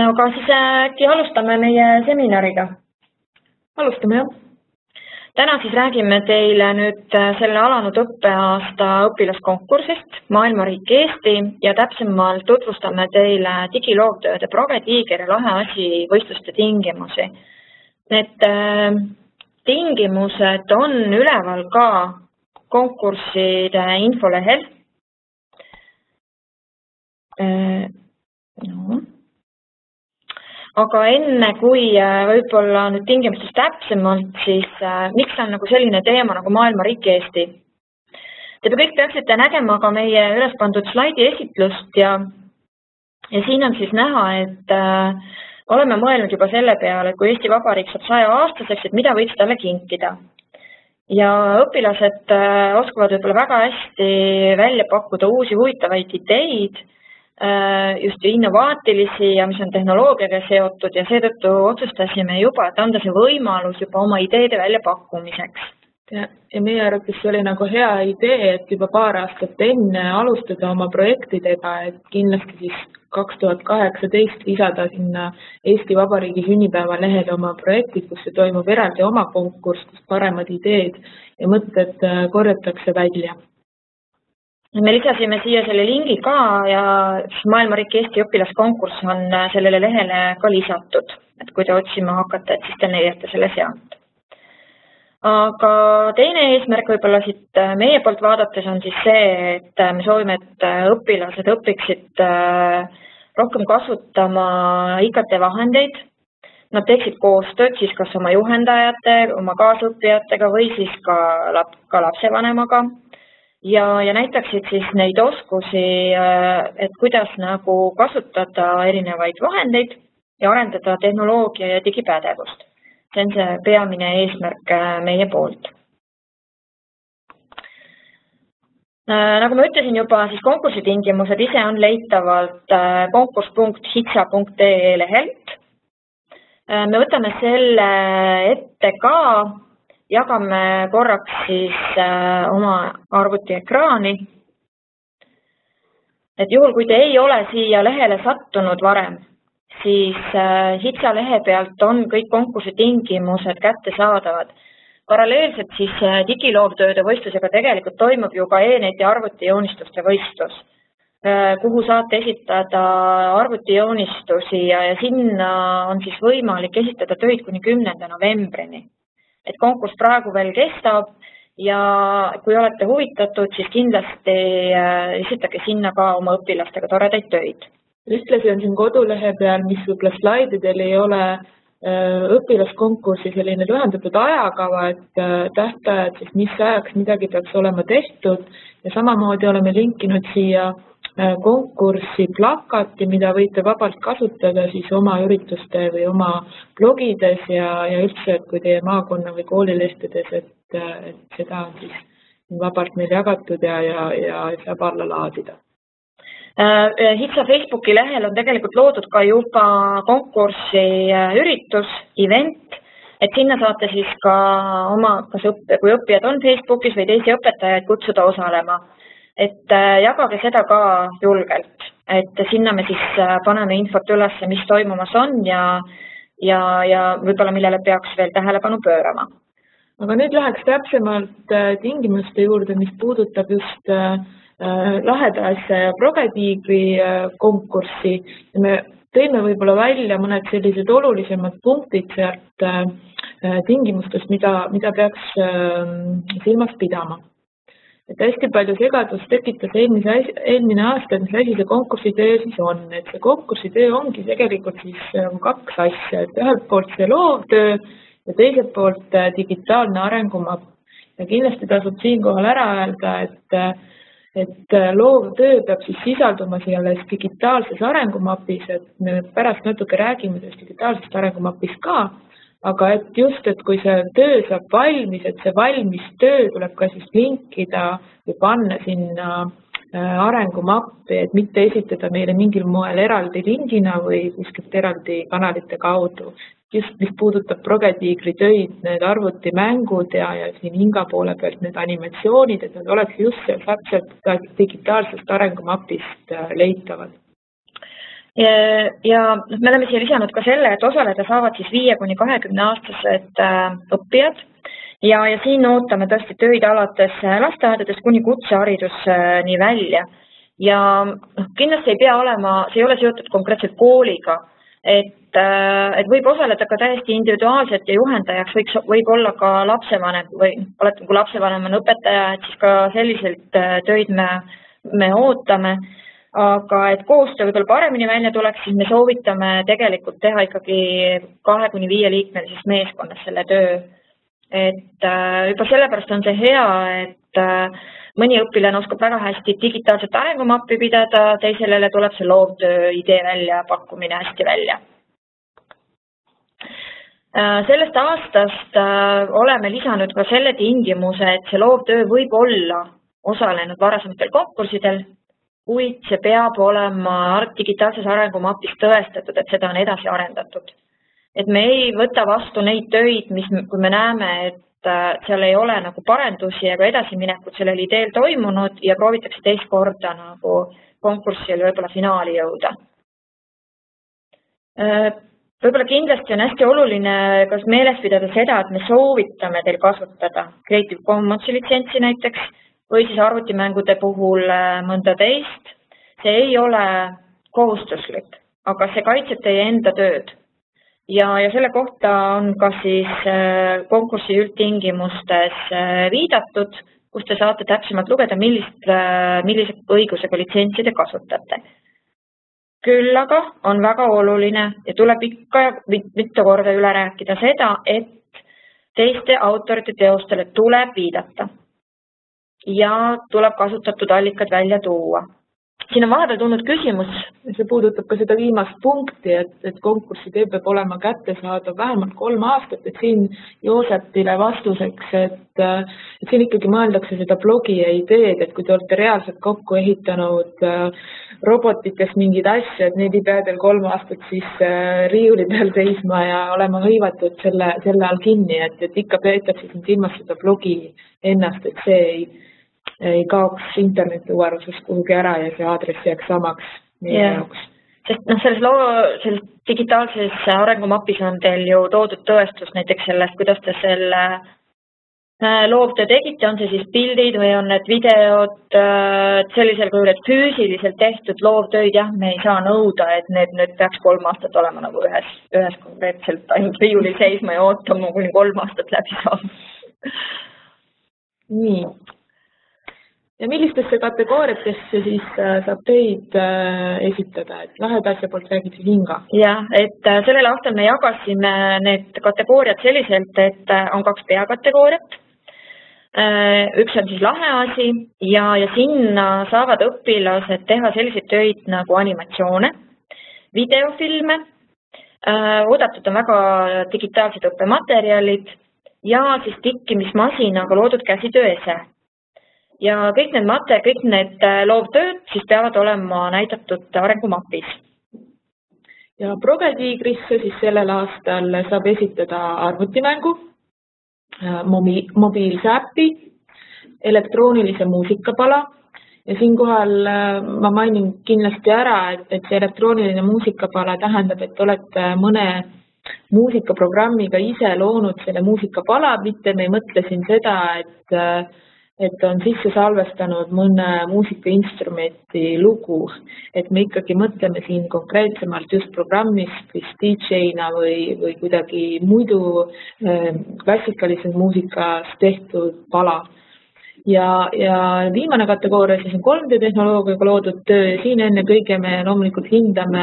Aga siis äkki alustame meie seminariga. Alustame, jah. Täna siis räägime teile nüüd selle alanud õppeaasta õpilaskonkursist Maailmariik Eesti ja täpsemalt tutvustame teile digiloovtööde Progetiiger ja Lahe asi võistluste tingimusi. Need tingimused on üleval ka konkurside infolehel. Aga enne kui võib-olla nüüd tingimustest täpsemalt, siis miks on nagu selline teema nagu Maailmariik Eesti? Te kõik peaksite nägema ka meie üles pandud slaidi esitlust ja siin on siis näha, et oleme mõelnud juba selle peale, et kui Eesti Vabariik saab 100-aastaseks, et mida võiks talle kinkida. Ja õpilased oskavad võib-olla väga hästi välja pakkuda uusi huvitavaid ideid, just innovaatilisi ja mis on tehnoloogiaga seotud ja seetõttu otsustasime juba, et anda see võimalus juba oma ideede väljapakkumiseks. Ja meie arvates see oli nagu hea idee, et juba paar aastat enne alustada oma projektidega, et kindlasti siis 2018 lisada sinna Eesti Vabariigi sünnipäeva lehele oma projektid, kus see toimub eraldi oma konkurss, kus paremad ideed ja mõtted korjatakse välja. Me lisasime siia selle lingi ka ja Maailmariik Eesti õpilaskonkurss on sellele lehele ka lisatud, et kui te otsima hakkate, et siis te leiate selle sealt. Aga teine eesmärk võib-olla siit meie poolt vaadates on siis see, et me soovime, et õpilased õpiksid rohkem kasutama IKT-vahendeid. Nad teeksid koostööd siis kas oma juhendajate, oma kaasõppijatega või siis ka lapsevanemaga. Ja näitaksid siis neid oskusi, et kuidas nagu kasutada erinevaid vahendeid ja arendada tehnoloogia ja digipädevust. See on see peamine eesmärk meie poolt. Nagu ma ütlesin juba, siis konkursitingimused ise on leitavalt konkurss.hitsa.ee lehelt. Me võtame selle ette ka. Jagame korraks siis oma arvutiekraani. Et juhul, kui te ei ole siia lehele sattunud varem, siis HITSA lehe pealt on kõik konkursi tingimused kättesaadavad. Paralleelselt siis digiloovtööde võistlusega tegelikult toimub ju ka e-neti arvutijoonistuste võistlus, kuhu saate esitada arvutijoonistusi ja sinna on siis võimalik esitada töid kuni 10. novembrini. Et konkurss praegu veel kestab ja kui olete huvitatud, siis kindlasti esitage sinna ka oma õpilastega toredaid töid. Ühtlasi on siin kodulehe peal, mis võib-olla slaididel ei ole õpilaskonkursi selline lühendatud ajakava, et tähtajad, siis mis ajaks midagi peaks olema tehtud ja samamoodi oleme linkinud siia konkursi plakati, mida võite vabalt kasutada siis oma ürituste või oma blogides ja üldse, et kui teie maakonna või koolilehtedes, et seda on siis vabalt meil jagatud ja saab alla laadida. HITSA Facebooki lehel on tegelikult loodud ka juba konkursi üritus, event, et sinna saate siis ka oma, kui õppijad on Facebookis või teisi õpetajaid kutsuda osalema. Et jagage seda ka julgelt, et sinna me siis paneme infot üles, mis toimumas on ja võib-olla millele peaks veel tähelepanu pöörama. Aga nüüd läheks täpsemalt tingimuste juurde, mis puudutab just Laheda asja ja Progetiigri konkurssi. Me tõime võib-olla välja mõned sellised olulisemad punktid sealt tingimustest, mida peaks silmas pidama. Et hästi palju segadust tekitas eelmine aasta, mis asi see konkursitöö siis on. Et see konkursitöö ongi tegelikult siis kaks asja. Et ühelt poolt see loovtöö ja teiselt poolt digitaalne arengumapp. Ja kindlasti tasub siinkohal ära öelda, et loovtöö peab siis sisalduma selles digitaalses arengumapis, et me pärast natuke räägime sellest digitaalsest arengumapis ka. Aga et just, et kui see töö saab valmis, et see valmis töö tuleb ka siis linkida või panna sinna arengumappi, et mitte esitada meile mingil moel eraldi lingina või kuskilt eraldi kanalite kaudu. Just mis puudutab Progetiigri töid, need arvutimängud ja siin Inga poole pealt need animatsioonid, et need oleks just seal täpselt digitaalsest arengumapist leitavad. ja me oleme siia lisanud ka selle, et osaleda saavad siis 5–20-aastased õppijad ja siin ootame tõesti töid alates lasteaedadest kuni kutsehariduseni välja. Ja kindlasti ei pea olema, see ei ole seotud konkreetselt kooliga, et võib osaleda ka täiesti individuaalselt ja juhendajaks võib olla ka lapsevanem või olete kui lapsevanem on õpetaja, et siis ka selliselt töid me ootame. Aga et koostöö võib-olla paremini välja tuleks, siis me soovitame tegelikult teha ikkagi 2–5 liikmelises meeskonnas selle töö. Et juba sellepärast on see hea, et mõni õpilane oskab väga hästi digitaalset arengumappi pidada, teisele tuleb see loovtöö idee välja pakkumine hästi välja. Sellest aastast oleme lisanud ka selle tingimuse, et see loovtöö võib olla osalenud varasematel konkurssidel, kuid see peab olema digitaalses arengumapis tõestatud, et seda on edasi arendatud. Et me ei võta vastu neid töid, kui me näeme, et seal ei ole nagu parendusi ega edasiminekut sellel ideel toimunud ja proovitakse teist korda nagu konkurssil võib-olla finaali jõuda. Võib-olla kindlasti on hästi oluline kas meeles pidada seda, et me soovitame teil kasutada Creative Commonsi litsentsi näiteks või siis arvutimängude puhul mõnda teist. See ei ole kohustuslik, aga see kaitseb teie enda tööd. Ja selle kohta on ka siis konkursi üldtingimustes viidatud, kus te saate täpsemalt lugeda, millise õigusega litsentsi te kasutate. Küll aga on väga oluline ja tuleb ikka mitu korda üle rääkida seda, et teiste autorite teostele tuleb viidata ja tuleb kasutatud allikad välja tuua. Siin on vahepeal tulnud küsimus. See puudutab ka seda viimast punkti, et konkursi töö peab olema kättesaadav vähemalt 3 aastat, et siin Joosepile vastuseks, et siin ikkagi mõeldakse seda blogi ja ideed, et kui te olete reaalselt kokku ehitanud robotitest mingeid asju, et need ei pea teil 3 aastat siis riiuli peal seisma ja olema hõivatud selle all kinni, et ikka peetakse siin silmas seda blogi ennast, et see ei kaoks internetiuuaruses kuhugi ära ja see aadress jääks samaks meie jaoks. Sest selles digitaalses arengumapis on teil ju toodud tõestus näiteks sellest, kuidas te selle loovtöö tegite, on see siis pildid või on need videod sellisel kujul, et füüsiliselt tehtud loovtöid, jah, me ei saa nõuda, et need peaks 3 aastat olema nagu ühes konkreetselt ainult riiulil seisma ja ootama, kuni 3 aastat läbi saab. Nii. Ja millistesse kategooriatesse siis saab teid esitada, et laheda asja poolt räägib siis Inga? Jah, et sellel aastal me jagasime need kategooriad selliselt, et on 2 peakategooriat. Üks on siis lahe asi ja sinna saavad õpilased teha selliseid töid nagu animatsioone, videofilme, oodatud on väga digitaalsed õppematerjalid ja siis tikkimismasinaga loodud käsitööese. Ja kõik need loovtööd siis peavad olema näidatud arengumapis. Ja Progetiigrisse siis sellel aastal saab esitada arvutimängu, mobiilse äpi, elektroonilise muusikapala ja siinkohal ma mainin kindlasti ära, et see elektrooniline muusikapala tähendab, et olete mõne muusikaprogrammiga ise loonud selle muusikapala, mitte me ei mõtle siin seda, et on sisse salvestanud mõne muusikainstrumenti lugu, et me ikkagi mõtleme siin konkreetsemalt just programmist või DJ-na või kuidagi muidu klassikalises muusikas tehtud pala. Ja viimane kategooria siis on 3D tehnoloogiaga loodud töö ja siin enne kõige me loomulikult hindame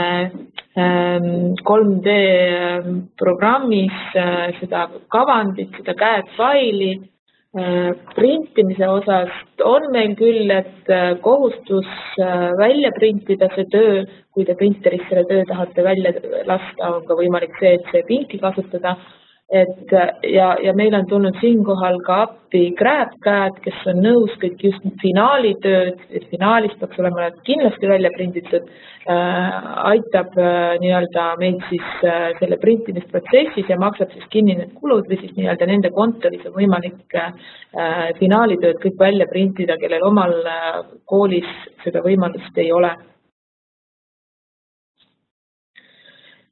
3D programmis seda kavandit, seda CAD-faili. Printimise osas on meil küll, et kohustus välja printida see töö, kui te printerist selle töö tahate välja lasta, on ka võimalik see, et see pinki kasutada. Ja meil on tulnud siinkohal ka appi GrabCAD, kes on nõus kõik just finaalitööd, et finaalis peaks olema kindlasti välja prinditud, aitab nii-öelda meid siis selle printimisprotsessis ja maksab siis kinni need kulud või siis nii-öelda nende kontoris on võimalik finaalitööd kõik välja printida, kellel omal koolis seda võimalust ei ole.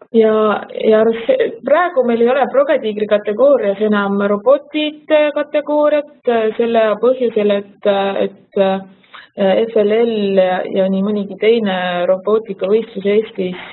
ja praegu meil ei ole Progetiigri kategoorias enam robotid kategooriat selle põhjusel, et FLL ja nii mõnigi teine robootikavõistlus Eestis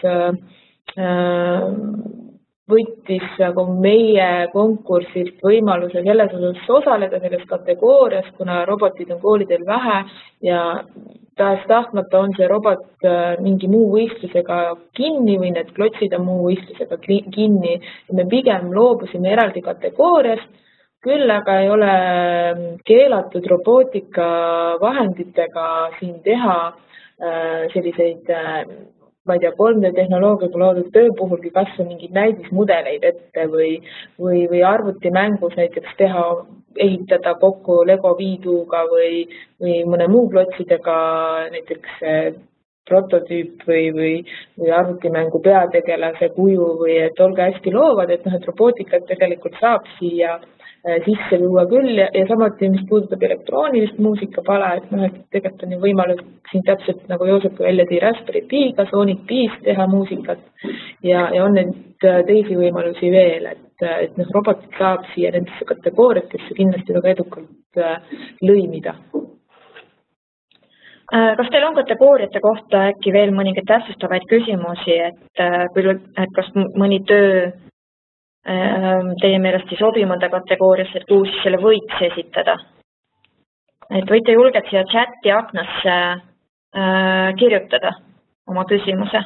võttis nagu meie konkursist võimaluse selles osas osaleda selles kategoorias, kuna robotid on koolidel vähe ja tahes-tahtmata on see robot mingi muu võistlusega kinni või need klotsid on muu võistlusega kinni. Me pigem loobusime eraldi kategooriast, küll aga ei ole keelatud robootika vahenditega siin teha selliseid ma ei tea, 3D tehnoloogiaga loodud töö puhulgi kas on mingeid näidismudeleid ette või arvutimängus näiteks ehitada kokku Lego viiduga või mõne muu klotsidega näiteks prototüüp või arvutimängu peategelase kuju või et olge hästi loovad, et robootikat tegelikult saab siia sisse luua küll ja samuti, mis puudutab elektroonilist muusikapala, et tegelikult on ju võimalus siin täpselt nagu Joosep välja tõi Raspberry Pi'ga, Sonic Pi's teha muusikat ja on neid teisi võimalusi veel, et robotid saab siia nendesse kategooriatesse kindlasti väga edukalt lõimida. Kas teil on kategooriate kohta äkki veel mõningaid täpsustavaid küsimusi, et kas mõni töö teie meelest ei sobi mõnda kategooriasse, et kuhu siis selle võiks esitada? Et võite julgelt siia chati aknasse kirjutada oma küsimuse.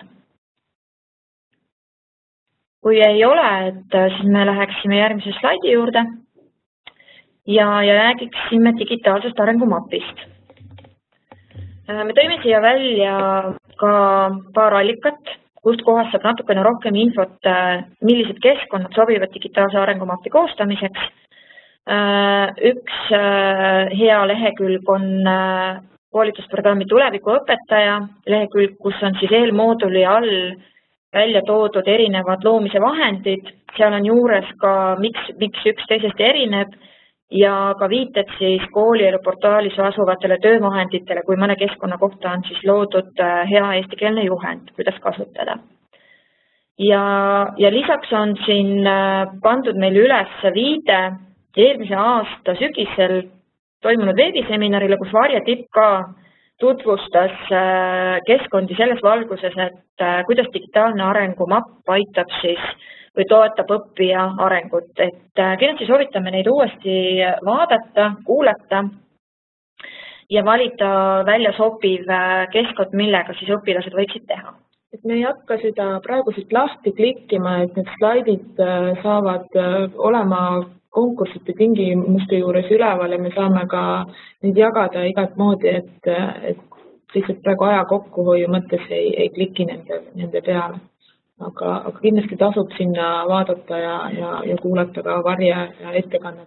Kui ei ole, et siis me läheksime järgmise slaidi juurde ja räägiksime digitaalsest arengumapist. Me tõime siia välja ka paar allikat, kust kohast saab natukene rohkem infot, millised keskkonnad sobivad digitaalse arengumapi koostamiseks. Üks hea lehekülg on koolitusprogrammi tulevikuõpetaja lehekülg, kus on siis eelmooduli all välja toodud erinevad loomise vahendid. Seal on juures ka, miks üks teisest erineb ja ka viited siis koolielu portaalis asuvatele töövahenditele, kui mõne keskkonna kohta on siis loodud hea eestikeelne juhend, kuidas kasutada. Ja lisaks on siin pandud meil üles viide eelmise aasta sügisel toimunud veebiseminarile, kus Varje Tipp ka tutvustas keskkondi selles valguses, et kuidas digitaalne arengumapp aitab siis või toetab õppija arengut. Et kindlasti soovitame neid uuesti vaadata, kuulata ja valida välja sobiv keskkond, millega siis õpilased võiksid teha. Et me ei hakka seda praegu siit lahti klikkima, et need slaidid saavad olema konkursite tingimuste juures üleval ja me saame ka neid jagada igat moodi, et lihtsalt praegu aja kokkuhoiu mõttes ei kliki nende peale. Aga kindlasti tasub sinna vaadata ja kuulata ka Varje ettekannet.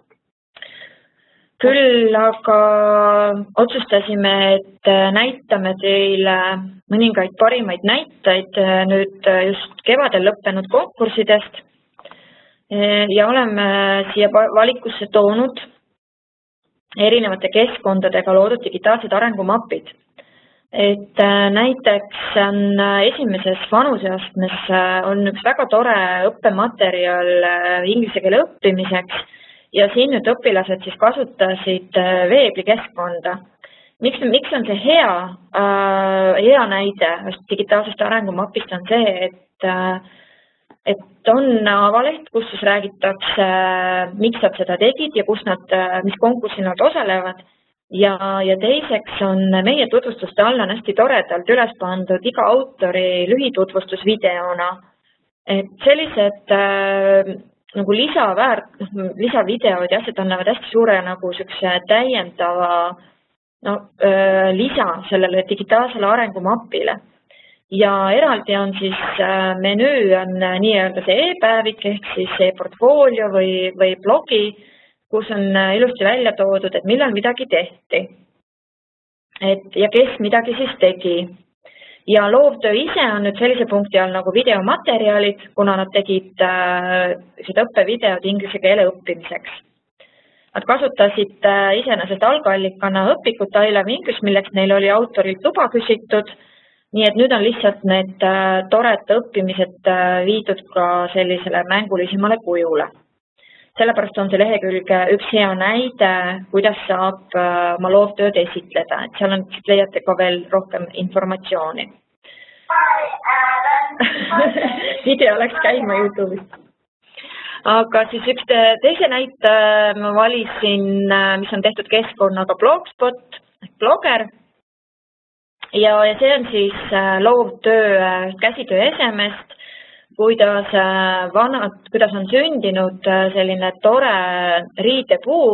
Küll aga otsustasime, et näitame teile mõningaid parimaid näiteid nüüd just kevadel lõppenud konkurssidest ja oleme siia valikusse toonud erinevate keskkondadega loodud digitaalsed arengumapid. Et näiteks on esimeses vanuseastmes on üks väga tore õppematerjal inglise keele õppimiseks ja siin nüüd õpilased siis kasutasid veeblikeskkonda. Miks on see hea näide digitaalsest arengumapist on see, et on avaleht, kus siis räägitakse, miks nad seda tegid ja mis konkursil nad osalevad. Ja teiseks on meie tutvustuste alla on hästi toredalt üles pandud iga autori lühitutvustusvideona. Et sellised nagu lisavideod ja asjad annavad hästi suure nagu täiendava lisa sellele digitaalsele arengumapile. Ja eraldi on siis menüü on nii-öelda see e-päevik ehk siis e-portfoolio või blogi, kus on ilusti välja toodud, et millal midagi tehti ja kes midagi siis tegi. Ja loovtöö ise on nüüd sellise punkti all nagu videomaterjalid, kuna nad tegid seda õppevideod inglise keele õppimiseks. Nad kasutasid iseenesest algallikana õpikut I Love English, milleks neil oli autorilt luba küsitud, nii et nüüd on lihtsalt need tored õppimised viidud ka sellisele mängulisemale kujule. Sellepärast on see lehekülg üks hea näide, kuidas saab oma loovtööd esitleda, et seal on, leiate ka veel rohkem informatsiooni. Video läks käima YouTube'ist. Aga siis üks teise näite ma valisin, mis on tehtud keskkonnaga Blogspot, Blogger. Ja see on siis loovtöö käsitöö esemest, kuidas on sündinud selline tore riidepuu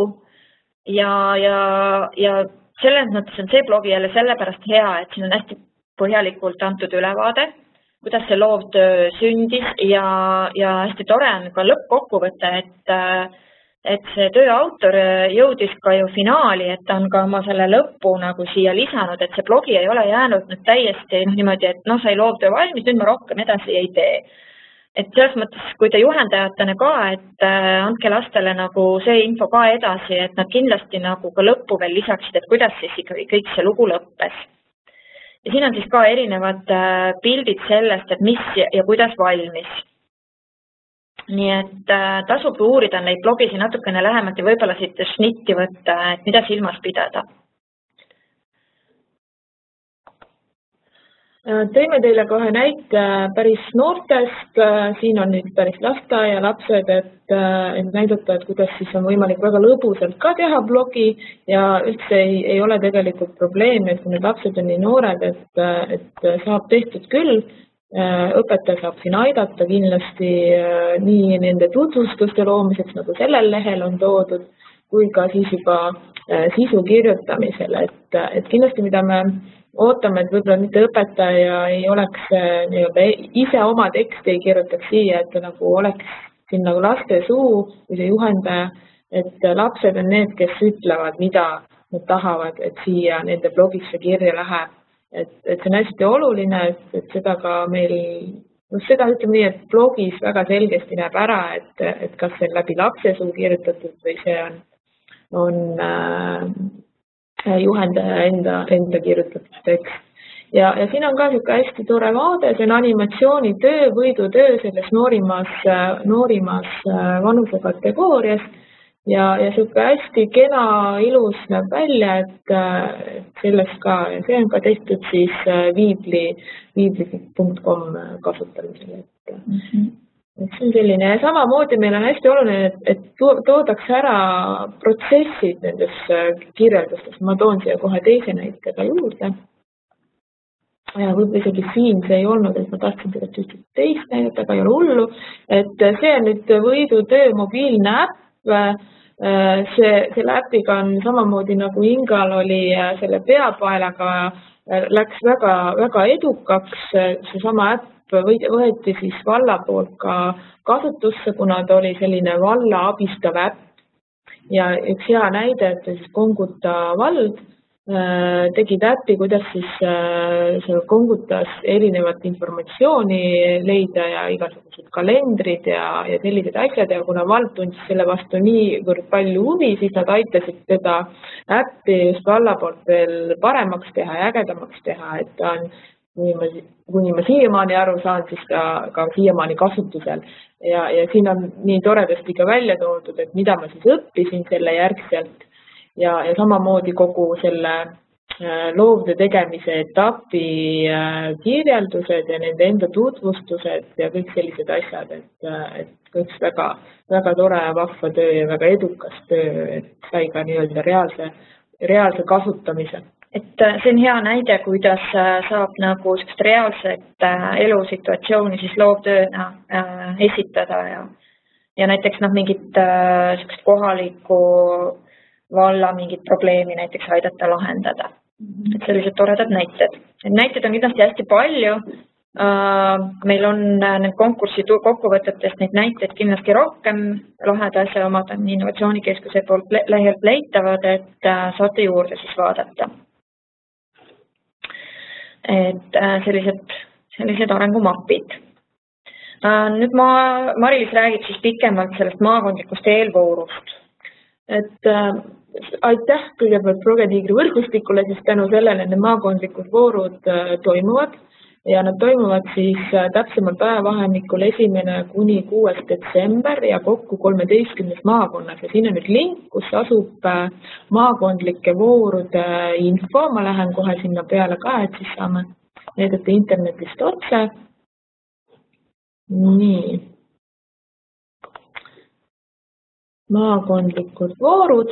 ja selles mõttes on see blogi jälle sellepärast hea, et siin on hästi põhjalikult antud ülevaade, kuidas see loovtöö sündis ja hästi tore on ka lõppkokkuvõte, et see töö autor jõudis ka ju finaali, et ta on ka oma selle lõppu nagu siia lisanud, et see blogi ei ole jäänud nüüd täiesti niimoodi, et sai loovtöö valmis, nüüd ma rohkem edasi ei tee. Et selles mõttes, kui te juhendajatena ka, et andke lastele nagu see info ka edasi, et nad kindlasti nagu ka lõppu veel lisaksid, et kuidas siis ikkagi kõik see lugu lõppes. Ja siin on siis ka erinevad pildid sellest, et mis ja kuidas valmis. Nii et tasub uurida neid blogisi natukene lähemalt ja võib-olla siit šnitti võtta, et mida silmas pidada. Teeme teile kohe näite päris noortest, siin on nüüd päris lasteaia lapsed, et näidata, et kuidas siis on võimalik väga lõbusalt ka teha blogi ja üldse ei ole tegelikult probleemi, et kui need lapsed on nii noored, et saab tehtud küll. Õpetaja saab siin aidata kindlasti nii nende tutvustuste loomiseks, nagu sellel lehel on toodud, kui ka siis juba sisu kirjutamisel. Et kindlasti, mida me ootame, et võib-olla mitte õpetaja ei oleks ise oma teksti ei kirjutaks siia, et nagu oleks siin nagu laste suu või see juhendaja, et lapsed on need, kes ütlevad, mida nad tahavad, et siia nende blogisse kirja läheb. Et see on hästi oluline, et seda ka meil, seda ütleme nii, et blogis väga selgesti näeb ära, et kas see on läbi lapse suu kirjutatud või see on juhendaja enda kirjutatud tekst. Ja siin on ka niisugune hästi tore vaade, see on animatsioonitöö, võidutöö selles noorimas vanusekategoorias. Ja niisugune hästi kena, ilus näeb välja, et sellest ka, ja see on ka tehtud siis viibli.com kasutamisel. Et see on selline ja samamoodi meil on hästi oluline, et toodaks ära protsessid nendes kirjeldustes. Ma toon siia kohe teise näitega juurde. Ja võib-olla isegi siin see ei olnud, et ma tahtsin tegelikult teist näidet, aga ei ole hullu. Et see on nüüd võidutöö mobiilne äpp. Selle äpiga on samamoodi nagu Ingal oli selle peapaelaga, läks väga edukaks. Seesama äpp võeti siis valla poolt ka kasutusse, kuna ta oli selline valla abistav äpp ja üks hea näide, et siis Konguta vald tegid äppi, kuidas siis Kongutas erinevat informatsiooni leida ja igasugused kalendrid ja sellised asjad ja kuna vald tundis selle vastu niivõrd palju huvi, siis nad aitasid seda äppi just valla poolt veel paremaks teha ja ägedamaks teha, et ta on, kuni ma siiamaani aru saan, siis ka siiamaani kasutusel ja siin on nii toredasti ka välja toodud, et mida ma siis õppisin selle järgselt. Ja samamoodi kogu selle loovtöö tegemise etapi kirjeldused ja nende enda tutvustused ja kõik sellised asjad, et üks väga tore ja vahva töö ja väga edukas töö, et sai ka nii-öelda reaalse kasutamise. Et see on hea näide, kuidas saab nagu reaalset elusituatsiooni siis loovtööna esitada ja näiteks mingit kohalikku valla mingit probleemi näiteks aidata lahendada. Et sellised toredad näited. Näited on kindlasti hästi palju. Meil on need konkursi kokkuvõtetest neid näiteid kindlasti rohkem. Laheda asja omad on Innovatsioonikeskuse poolt lehelt leitavad, et saate juurde siis vaadata. Et sellised arengumapid. Nüüd Mari-Liis räägib siis pikemalt sellest maakondlikust eelvoorust. Et aitäh kõigepealt ProgeTiigri võrgustikule, siis tänu sellele need maakondlikud voorud toimuvad ja nad toimuvad siis täpsemalt ajavahemikul 1. kuni 6. detsember ja kokku 13 maakonnas ja siin on nüüd link, kus asub maakondlike voorude info, ma lähen kohe sinna peale ka, et siis saame näidata internetist otse. Nii. Maakondlikud voorud.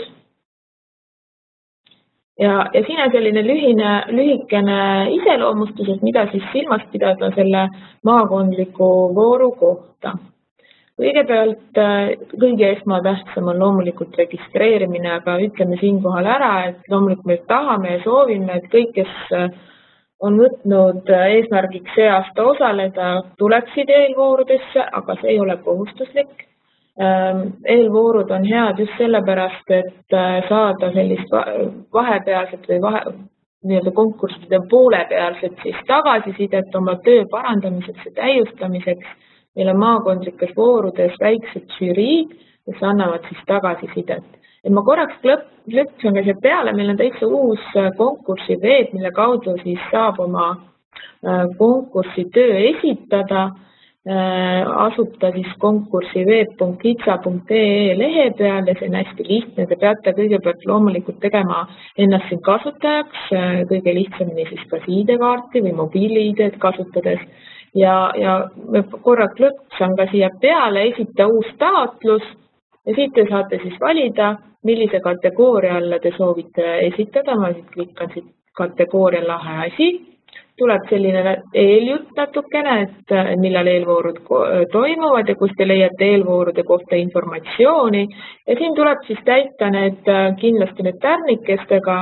Ja siin on selline lühikene iseloomustus, et mida siis silmas pidada selle maakondliku vooru kohta. Kõigepealt kõige esmatähtsam on loomulikult registreerimine, aga ütleme siinkohal ära, et loomulikult me tahame ja soovime, et kõik, kes on võtnud eesmärgiks see aasta osaleda, tuleksid eelvoorudesse, aga see ei ole kohustuslik. Eelvoorud on head just sellepärast, et saada sellist vahepealset või konkursside poolepealset siis tagasisidet oma töö parandamiseks ja täiustamiseks. Meil on maakondlikes voorudes väiksed žüriid, kes annavad siis tagasisidet. Et ma korraks lõpsen ka siia peale, meil on täitsa uus konkursi veeb, mille kaudu siis saab oma konkursi töö esitada. Asub ta siis konkursi web.hitsa.ee lehe peal ja see on hästi lihtne. Te peate kõigepealt loomulikult tegema ennast siin kasutajaks, kõige lihtsamini siis ka ID-kaarti või mobiili-ID-d kasutades. Ja korraks lõpsan ka siia peale, esita uus taotlus ja siit te saate siis valida, millise kategooria alla te soovite esitada. Ma siit klikkan siit kategooria lahe asi. Tuleb selline eeljutt natukene, et millal eelvoorud toimuvad ja kus te leiate eelvoorude kohta informatsiooni. Ja siin tuleb siis täita kindlasti need tärnikestega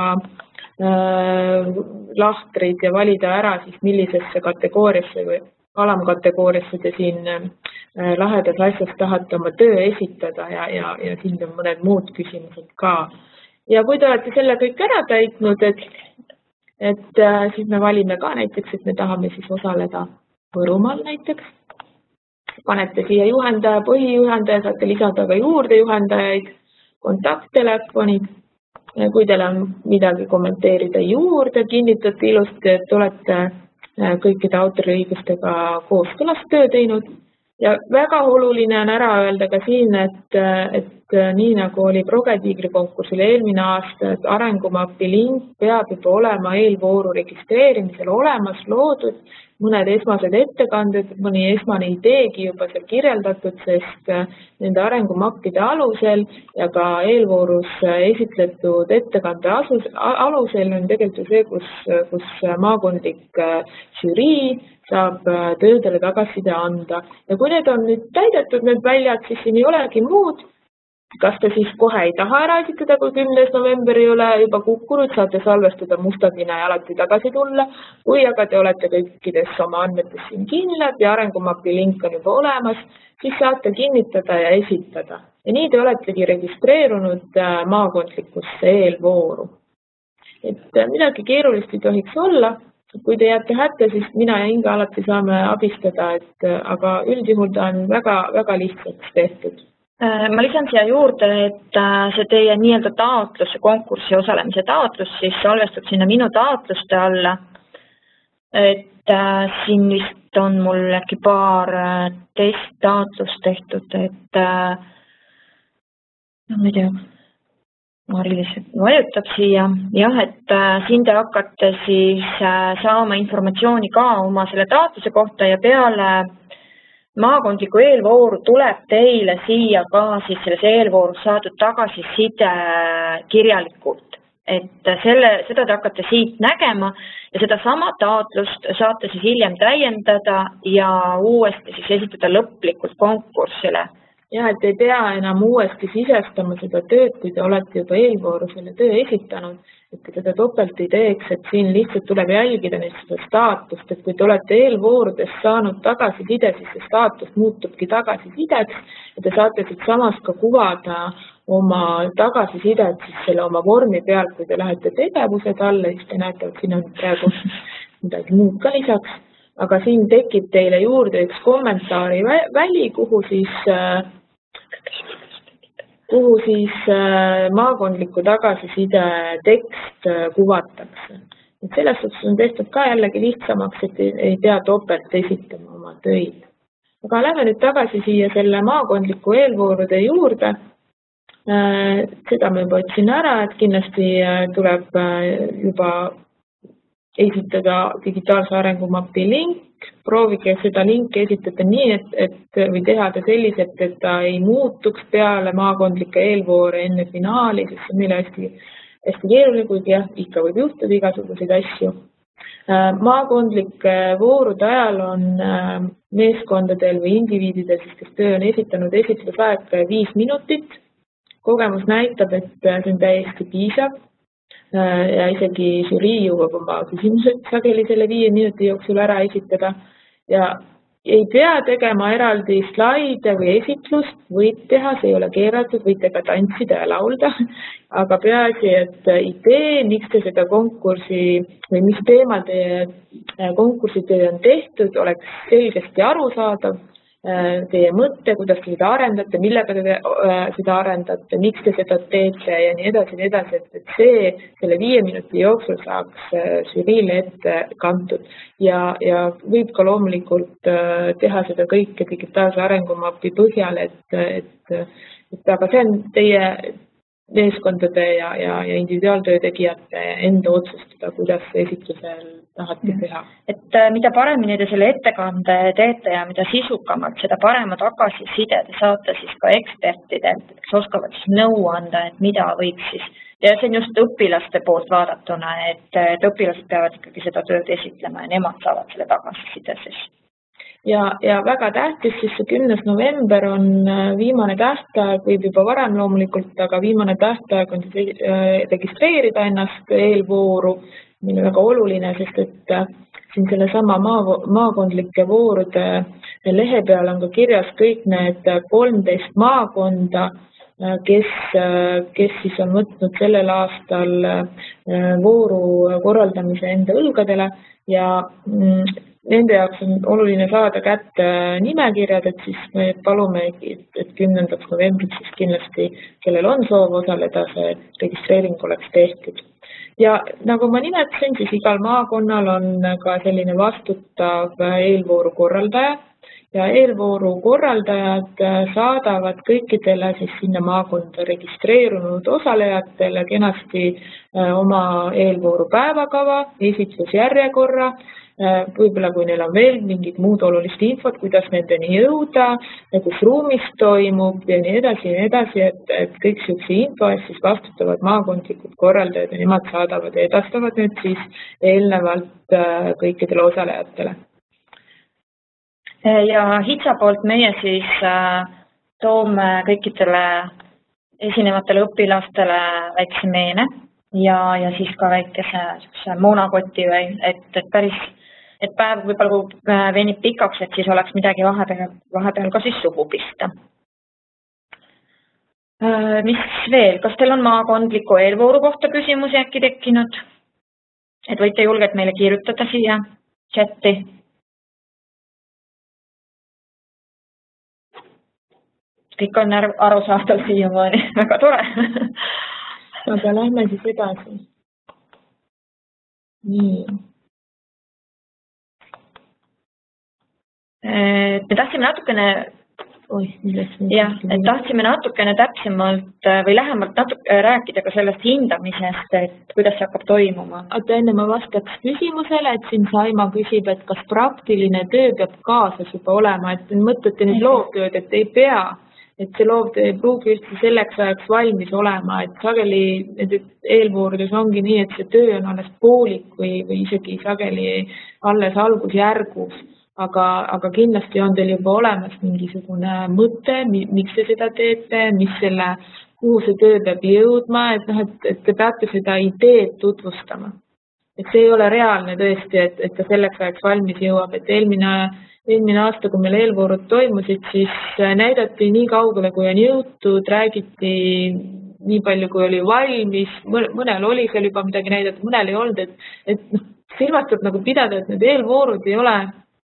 lahtrid ja valida ära siis millisesse kategooriasse või alamkategooriasse te siin lahedas asjas tahate oma töö esitada ja siin on mõned muud küsimused ka. Ja kui te olete selle kõik ära täitnud, et siis me valime ka näiteks, et me tahame siis osaleda Võrumaal näiteks. Panete siia juhendaja, põhijuhendaja, saate lisada ka juurde juhendajaid, kontakttelefonid. Kui teil on midagi kommenteerida juurde, kinnitate ilusti, et olete kõikide autoriõigustega kooskõlas töö teinud. Ja väga oluline on ära öelda ka siin, et nii nagu oli ProgeTiigri konkursil eelmine aasta, et arengumapi link peab juba olema eelvooru registreerimisel olemas loodud, mõned esmased ettekanded, mõni esmane ideegi juba seal kirjeldatud, sest nende arengumappide alusel ja ka eelvoorus esitletud ettekande alusel on tegelikult see, kus maakondlik žürii saab töödele tagasiside anda. Ja kui need on nüüd täidetud, need väljad, siis siin ei olegi muud. Kas te siis kohe ei taha ära esitada, kui 10. november ei ole juba kukkunud, saate salvestada mustadina ja alati tagasi tulla, kui aga te olete kõikides oma andmetes siin kindlad ja arengumapi link on juba olemas, siis saate kinnitada ja esitada. Ja nii te oletegi registreerunud maakondlikusse eelvooru. Et midagi keerulist ei tohiks olla. Kui te jääte hätte, siis mina ja Inga alati saame abistada, aga üldjuhul ta on väga lihtsaks tehtud. Ma lisan siia juurde, et see teie nii-öelda taotlus, konkursi osalemise taotlus, siis salvestub sinna minu taotluste alla. Et siin vist on mul äkki paar testtaotlust tehtud, et ma ei tea, Mari-Liis vajutab siia. Jah, et siin te hakkate siis saama informatsiooni ka oma selle taotluse kohta ja peale maakondliku eelvooru tuleb teile siia ka siis selles eelvoorus saadud tagasiside kirjalikult. Et seda te hakkate siit nägema ja seda sama taotlust saate siis hiljem täiendada ja uuesti siis esitada lõplikult konkursile. Ja, et ei pea enam uuesti sisestama seda tööd, kui te olete juba eelvooru selle töö esitanud, et te seda topelt ei teeks, et siin lihtsalt tuleb jälgida seda staatust, et kui te olete eelvoorudes saanud tagasiside, siis see staatus muutubki tagasisideks ja te saate siit samas ka kuvada oma tagasisidet siis selle oma vormi pealt, kui te lähete tegevused alla, siis te näete, et siin on praegu midagi muud ka lisaks, aga siin tekib teile juurde üks kommentaari väli, kuhu siis kuhu siis maakondliku tagasiside tekst kuvatakse. Et selles suhtes on tehtud ka jällegi lihtsamaks, et ei pea topelt esitama oma töid. Aga lähme nüüd tagasi siia selle maakondliku eelvoorude juurde. Seda ma juba ütlesin ära, et kindlasti tuleb juba esitada digitaalse arengumapi link. Proovige seda linki esitada nii, või teha ta selliselt, et ta ei muutuks peale maakondlike eelvoore enne finaali, sest see on meile hästi keeruline, kuigi jah, ikka võib juhtuda igasuguseid asju. Maakondlike voorude ajal on meeskondadel või indiviididel, kes töö on esitanud, esitlusaeg 5 minutit. Kogemus näitab, et see on täiesti piisav. Ja isegi žürii jõuab oma küsimused sageli selle 5 minuti jooksul ära esitada ja ei pea tegema eraldi slaide või esitlust, võid teha, see ei ole keeratud, võite ka tantsida ja laulda, aga peaasi, et idee, miks te seda konkursi või mis teemal teie konkursitöö on tehtud, oleks selgesti arusaadav. Teie mõtte, kuidas te seda arendate, millega te seda arendate, miks te seda teete ja nii edasi, et see selle 5 minuti jooksul saaks žüriile ette kantud ja võib ka loomulikult teha seda kõike digitaalse arengumapi põhjal, et aga see on teie meeskondade ja individuaaltöö tegijate enda otsustada, kuidas esitlusel tahate teha. Et mida paremini te selle ettekande teete ja mida sisukamalt, seda parema tagasiside te saate siis ka ekspertidelt, kes oskavad siis nõu anda, et mida võiks siis. Ja see on just õpilaste poolt vaadatuna, et õpilased peavad ikkagi seda tööd esitlema ja nemad saavad selle tagasiside siis. Ja väga tähtis, siis see 10. november on viimane tähtaeg, võib juba varem loomulikult, aga viimane tähtaeg on registreerida ennast eelvooru, mis on väga oluline, sest et siin selle sama maakondlike voorude lehe peal on ka kirjas kõik need 13 maakonda, kes siis on võtnud sellel aastal vooru korraldamise enda õlgadele ja nende jaoks on oluline saada kätte nimekirjad, et siis me palume, et 10. novembriks siis kindlasti, kellel on soov osaleda, see registreering oleks tehtud. Ja nagu ma nimetasin, siis igal maakonnal on ka selline vastutav eelvooru korraldaja ja eelvooru korraldajad saadavad kõikidele siis sinna maakonda registreerunud osalejatele kenasti oma eelvooru päevakava, esitlusjärjekorra, võib-olla kui neil on veel mingid muud olulist infot, kuidas nendeni jõuda, kus ruumis toimub ja nii edasi, et kõik sellise info eest siis vastutavad maakondlikud korraldajad ja nemad saadavad ja edastavad need siis eelnevalt kõikidele osalejatele. Ja HITSA poolt meie siis toome kõikidele esinevatele õpilastele väikse meene ja siis ka väikese moonakoti või et päev võib-olla kui venib pikaks, et siis oleks midagi vahepeal ka siis suhu pista. Mis veel? Kas teil on maakondliku eelvooru kohta küsimusi äkki tekkinud? Et võite julgelt meile kirjutada siia chatti. Kõik on arusaadav siiamaani, väga tore. Aga lähme siis edasi. Nii. Me tahtsime natukene täpsemalt või lähemalt rääkida ka sellest hindamisest, et kuidas see hakkab toimuma. Enne ma vastaks küsimusele, et siin Saima küsib, et kas praktiline töö peab kaasas juba olema, et mõtlete nüüd loovtööd, et ei pea, et see loovtöö ei pruugi üldse selleks ajaks valmis olema, et sageli eelvoorudes ongi nii, et see töö on alles poolik või isegi sageli alles algusjärgus. Aga kindlasti on teil juba olemas mingisugune mõte, miks te seda teete, kuhu see töö peab jõudma, et te peate seda ideed tutvustama. Et see ei ole reaalne tõesti, et ta selleks ajaks valmis jõuab, et eelmine aasta, kui meil eelvoorud toimusid, siis näidati nii kaugele, kui on jõutud, räägiti nii palju, kui oli valmis, mõnel oli seal juba midagi näidata, mõnel ei olnud, et silmas tuleb nagu pidada, et need eelvoorud ei ole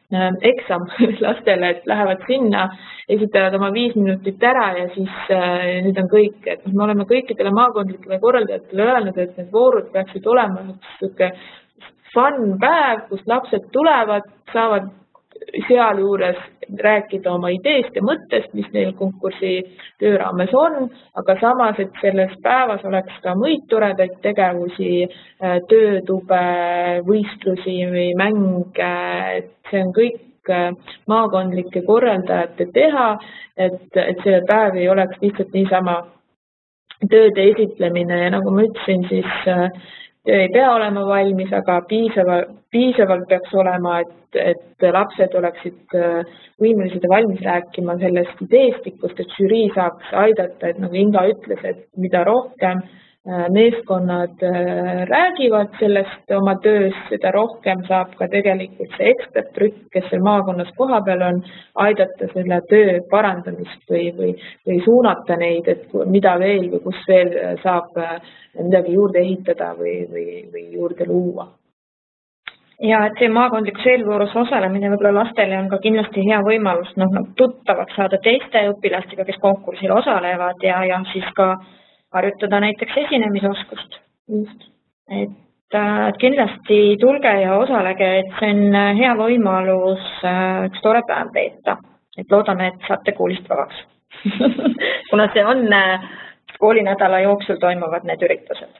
eksam lastele, et lähevad sinna, esitavad oma 5 minutit ära ja siis nüüd on kõik, et me oleme kõikidele maakondlikele korraldajatele öelnud, et need voorud peaksid olema üks fun päev, kus lapsed tulevad, saavad sealjuures rääkida oma ideest ja mõttest, mis neil konkursi töö raames on, aga samas, et selles päevas oleks ka muid toredaid tegevusi, töötube, võistlusi või mänge, et see on kõik maakondlike korraldajate teha, et see päev ei oleks lihtsalt niisama tööde esitlemine ja nagu ma ütlesin, siis töö ei pea olema valmis, aga piisavalt peaks olema, et lapsed oleksid võimelised valmis rääkima sellest ideestikust, et žürii saaks aidata, et nagu Inga ütles, et mida rohkem meeskonnad räägivad sellest oma töös, seda rohkem saab ka tegelikult see ekspertrühm, kes seal maakonnas kohapeal on, aidata selle töö parandamist või suunata neid, et mida veel või kus veel saab midagi juurde ehitada või juurde luua. Ja et see maakondlikus eelvoorus osalemine võib-olla lastele on ka kindlasti hea võimalus tuttavaks saada teiste õpilastega, kes konkursil osalevad ja siis ka harjutada näiteks esinemisoskust. Et kindlasti tulge ja osalege, et see on hea võimalus üks tore päev veeta. Et loodame, et saate koolist vabaks. Kuna see on koolinädala jooksul toimuvad need üritused.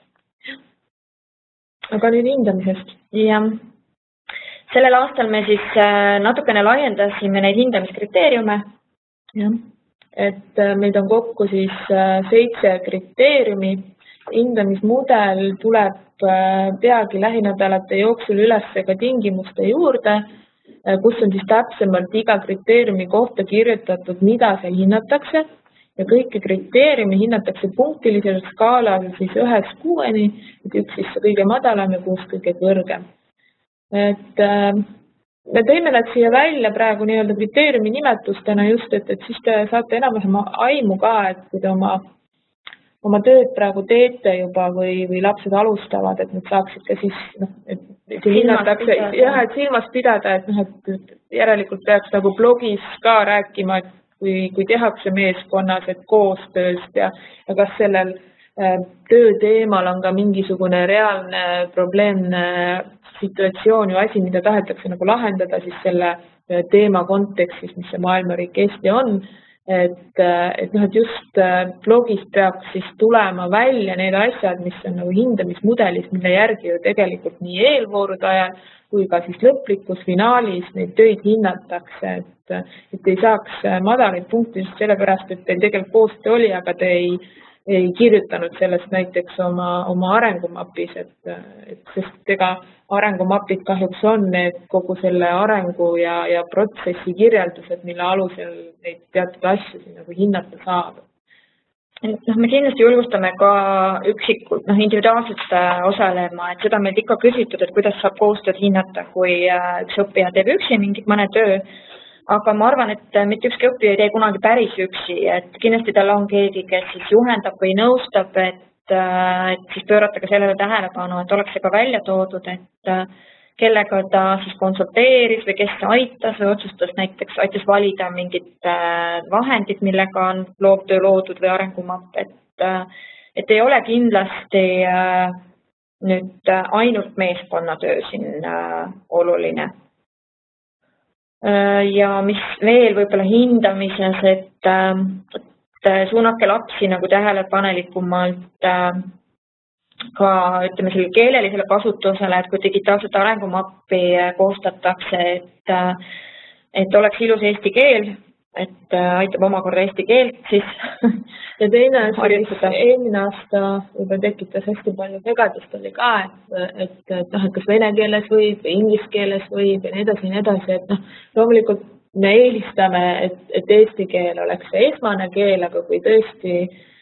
Aga nüüd hindamisest. Jah. Sellel aastal me siis natukene laiendasime neid hindamiskriteeriume. Jah. Et meid on kokku siis 7 kriteeriumi. Hindamismudel tuleb peagi lähinädalate jooksul üles ka tingimuste juurde, kus on siis täpsemalt iga kriteeriumi kohta kirjutatud, mida seal hinnatakse. Ja kõiki kriteeriumi hinnatakse punktilisel skaalal siis 1-6, et 1 siis kõige madalam ja 6 kõige kõrgem. Et me tõime nad siia välja praegu nii-öelda kriteeriumi nimetustena just, et siis te saate enamusem aimu ka, et kui te oma tööd praegu teete juba või lapsed alustavad, et nad saaksid ka siis, et hinnatakse, et silmas pidada, et järelikult peaks nagu blogis ka rääkima, et kui tehakse meeskonnas, et koostööst ja kas sellel töö teemal on ka mingisugune reaalne probleemne situatsioon ja asi, mida tahetakse nagu lahendada siis selle teema kontekstis, mis see maailmariik Eesti on, et just blogist peaks siis tulema välja need asjad, mis on nagu hindamismudelis, mille järgi ju tegelikult nii eelvoorude ajal kui ka siis lõplikus finaalis neid töid hinnatakse, et ei saaks madalaid punkte just sellepärast, et teil tegelikult koostöö oli, aga te ei kirjutanud sellest näiteks oma arengumapis, sest ega arengumapid kahjuks on need kogu selle arengu ja protsessi kirjeldused, mille alusel neid teatud asju nagu hinnata saab. Me kindlasti julgustame ka üksikult, individuaalselt osalema, et seda meilt ikka küsitud, et kuidas saab koostööd hinnata, kui üks õppija teeb üksi mõne töö. Aga ma arvan, et mitte ükski õppija ei tee kunagi päris üksi, et kindlasti tal on keegi, kes siis juhendab või nõustab, et siis pöörata ka sellele tähelepanu, et oleks see ka välja toodud, et kellega ta siis konsulteeris või kes aitas või otsustas näiteks, aitas valida mingid vahendid, millega on loovtöö loodud või arengumapp, et ei ole kindlasti nüüd ainult meeskonnatöö siin oluline. Ja mis veel võib-olla hindamises, et suunake lapsi nagu tähelepanelikumalt ka ütleme selle keelelisele kasutusele, et kui digitaalset arengumappi koostatakse, et oleks ilus eesti keel, et aitab omakorda eesti keelt siis. Ja teine eelmine aasta juba tekitas hästi palju segadust oli ka, et kas vene keeles võib või inglise keeles võib ja nii edasi, et loomulikult me eelistame, et eesti keel oleks see esmane keel, aga kui tõesti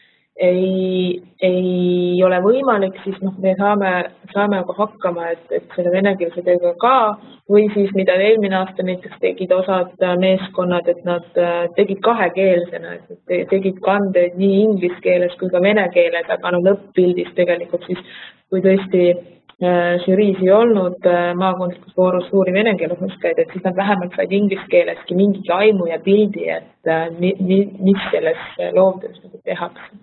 ei ole võimalik, siis me saame aga hakkama, et selle venekeelse tööga ka, või siis mida eelmine aasta näiteks tegid osad meeskonnad, et nad tegid kahekeelsena, et tegid kandeid nii inglise keeles kui ka vene keeles, aga lõpp-pildis tegelikult siis, kui tõesti žüriis ei olnud maakondlikus voorus suuri vene keele oskajaid, et siis nad vähemalt said inglise keeleski mingigi aimu ja pildi, et mis selles loovtöös nagu tehakse.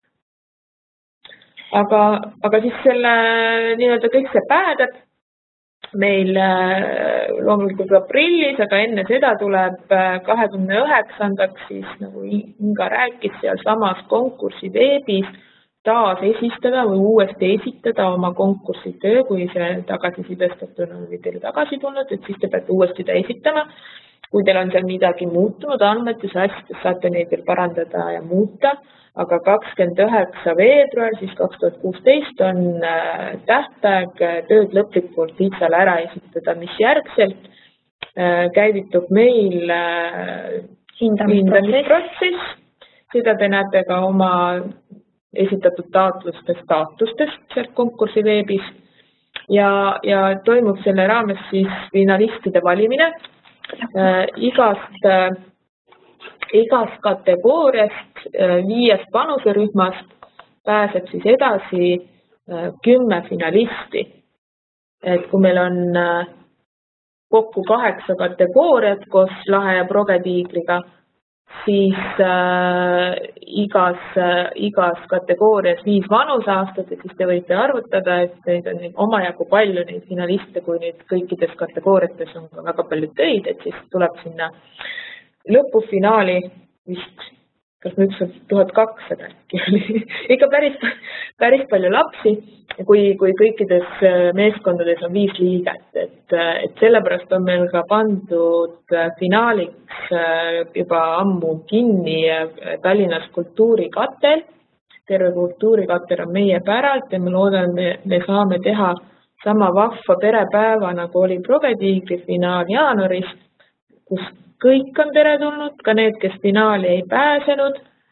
Aga siis selle nii-öelda kõik see päädeb meil loomulikult aprillis, aga enne seda tuleb 29-ndaks siis nagu Inga rääkis sealsamas konkursi veebis taas esitada või uuesti esitada oma konkursitöö, kui see tagasisidestatud on teile tagasi tulnud, et siis te peate uuesti ta esitama. Kui teil on seal midagi muutunud andmetes, asjades saate neid veel parandada ja muuta, aga 29. veebruar siis 2016 on tähtaeg tööd lõplikult Liitsale ära esitada, mis järgselt käivitub meil hindamisprotsess. Seda te näete ka oma esitatud taotluste staatustest sealt konkursi veebis ja toimub selle raames siis finalistide valimine. Igast kategooriast 5 vanuserühmast pääseb siis edasi 10 finalisti. Et kui meil on kokku 8 kategooriat koos Lahe ja Progetiigriga, siis igas kategoorias 5 vanuseaastat, et siis te võite arvutada, et neid on omajagu palju neid finaliste, kui nüüd kõikides kategooriates on ka väga palju töid, et siis tuleb sinna lõpufinaali vist, kas nüüd 1200 äkki oli, ikka päris palju lapsi, kui kõikides meeskondades on 5 liiget, et sellepärast on meil ka pandud finaaliks juba ammu kinni Tallinnas kultuurikatel. Terve kultuurikatel on meie päralt ja me loodame, me saame teha sama vahva perepäeva, nagu oli Progetiigri finaal jaanuaris, kus kõik on teretulnud, ka need, kes finaali ei pääsenud,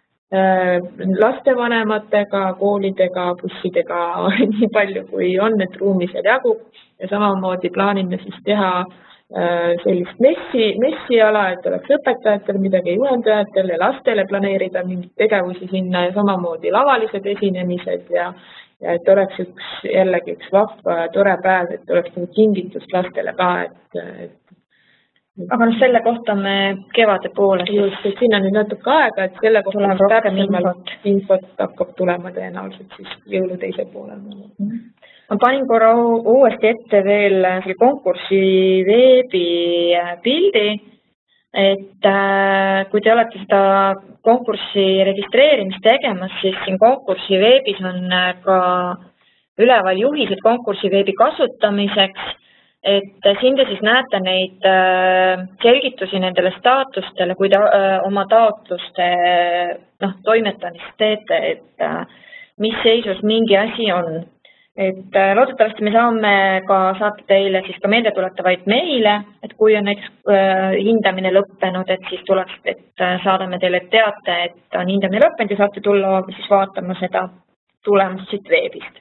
lastevanematega, koolidega, bussidega, nii palju kui on, et ruumi seal jagub. Ja samamoodi plaanime siis teha sellist messiala, et oleks õpetajatel midagi, juhendajatel ja lastele planeerida mingeid tegevusi sinna ja samamoodi lavalised esinemised ja et oleks jällegi üks vahva tore päev, et oleks nagu kingitust lastele ka, et aga selle kohta me kevade poole. Just, et siin on nüüd natuke aega, et selle kohta täpsemalt infot hakkab tulema tõenäoliselt siis jõulu teise poole. Ma panin korra uuesti ette veel selle konkursi veebi pildi, et kui te olete seda konkursi registreerimist tegemas, siis siin konkursi veebis on ka üleval juhised konkursi veebi kasutamiseks. Et siin te siis näete neid selgitusi nendele staatustele, kui te oma taotluste toimetamist teete, et mis seisus mingi asi on. Et loodetavasti me saame ka saata teile siis ka meeldetuletavaid meile, et kui on näiteks hindamine lõppenud, et siis tuleks, et saadame teile teate, et on hindamine lõppenud ja saate tulla siis vaatama seda tulemust siit veebist.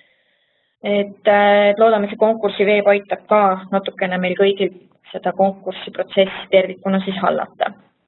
Et loodame, see konkursi veeb aitab ka natukene meil kõigil seda konkursi protsessi tervikuna siis hallata.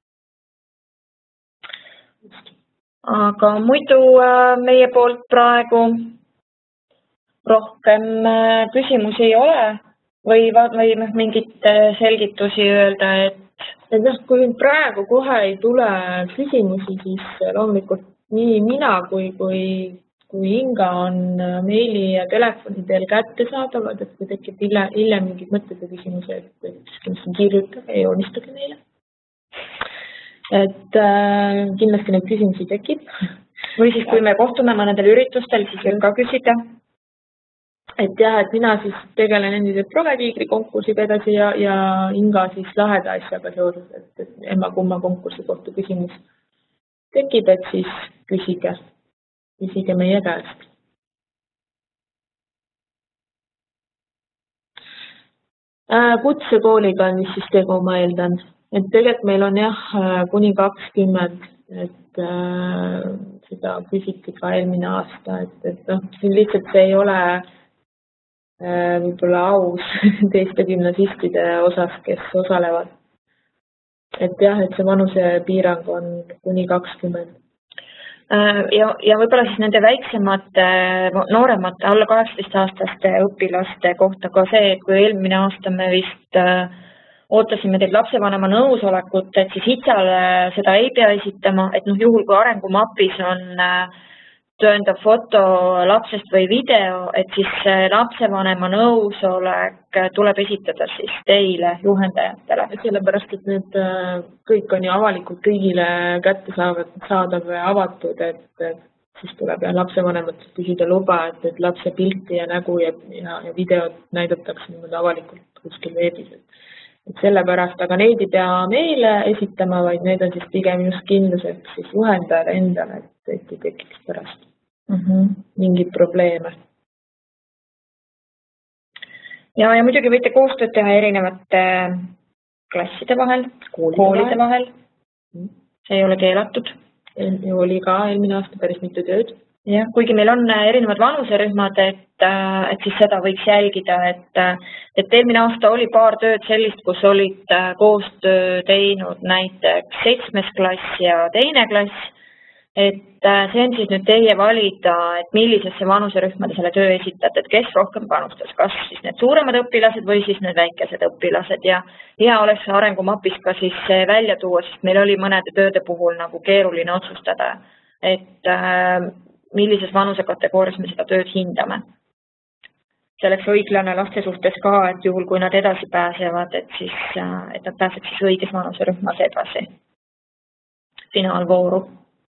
Aga muidu meie poolt praegu rohkem küsimusi ei ole või mingit selgitusi öelda, et kui praegu kohe ei tule küsimusi, siis loomulikult nii mina kui Inga on meili ja telefoni teel kättesaadavad, et kui tekib hiljem mingid mõtted ja küsimused, et kirjutage ja joonistage neile. Et kindlasti neid küsimusi tekib. Või siis, kui me kohtume mõnedel üritustel, siis võib ka küsida. Et jah, et mina siis tegelen endiselt Progetiigri konkursiga edasi ja Inga siis Laheda asjaga seoses, et emma-kumma konkursi kohta küsimus tekib, et siis küsige meie käest. Kutsekooliga on siis tegu, ma eeldan. Et tegelikult meil on kuni 20, et seda küsiti ka eelmine aasta, et siin lihtsalt see ei ole võib-olla aus teiste gümnasistide osas, kes osalevad. Et jah, et see vanuse piirang on kuni 20. Ja võib-olla siis nende väiksemate, nooremate, alla 18-aastaste õpilaste kohta ka see, et kui eelmine aasta me vist ootasime teilt lapsevanema nõusolekut, et siis HITSA-le seda ei pea esitama, et juhul kui arengumapis on tõendav foto lapsest või video, et siis lapsevanema nõusolek tuleb esitada siis teile, juhendajatele. Sellepärast, et need kõik on ju avalikult kõigile kättesaadav ja avatud, et siis tuleb lapsevanematelt küsida luba, et lapse pilti ja nägu ja videot näidatakse niimoodi avalikult kuskil veebis. Et sellepärast, aga neid ei pea meile esitama, vaid need on siis pigem just kindluseks siis juhendajale endale, et ei tekiks pärast mingeid probleeme. Ja muidugi võite koostööd teha erinevate klasside vahel, koolide vahel. See ei ole keelatud. Oli ka eelmine aasta päris mitu tööd. Ja, kuigi meil on erinevad vanuserühmad, et siis seda võiks jälgida, et eelmine aasta oli paar tööd sellist, kus olid koostöö teinud näiteks 7. klass ja 2. klass, et see on siis nüüd teie valida, et millisesse vanuserühma te selle töö esitate, et kes rohkem panustas, kas siis need suuremad õpilased või siis need väikesed õpilased ja hea oleks arengumapis ka siis välja tuua, sest meil oli mõnede tööde puhul nagu keeruline otsustada, et millises vanusekategoorias me seda tööd hindame. See oleks õiglane laste suhtes ka, et juhul kui nad edasi pääsevad, et nad pääseks siis õiges vanuserühmas edasi finaalvooru.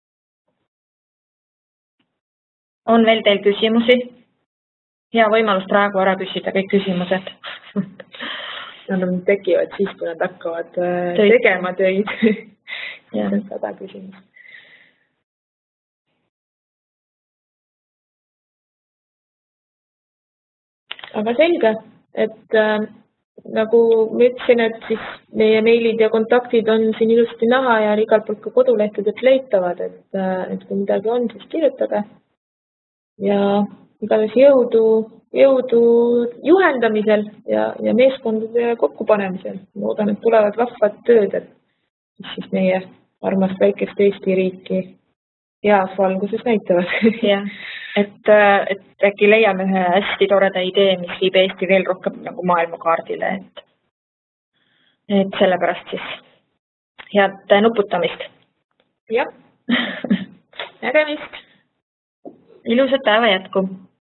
On veel teil küsimusi? Hea võimalus praegu ära küsida kõik küsimused. Nad tekivad siis, kui nad hakkavad tegema töid. Seda küsimust. Aga selge, et nagu ma ütlesin, et siis meie meilid ja kontaktid on siin ilusti näha ja igalt poolt ka kodulehtedelt leitavad, et kui midagi on, siis kirjutage. Ja igatahes jõudu juhendamisel ja meeskondade kokkupanemisel. Loodan, et tulevad vahvad tööd, et siis meie armast väikest Eesti riiki heas valguses näitavad. Ja, et äkki leiame ühe hästi toreda idee, mis viib Eesti veel rohkem nagu maailmakaardile, et sellepärast siis head nuputamist. Jah, nägemist! Ilusat päeva jätku!